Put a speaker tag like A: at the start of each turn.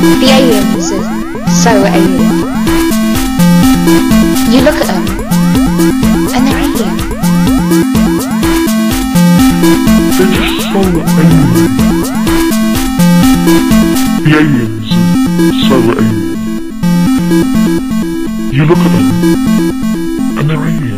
A: The aliens are so alien. You look at them, and they're alien.
B: They're just so alien. The aliens are so alien. You look at them, and they're alien.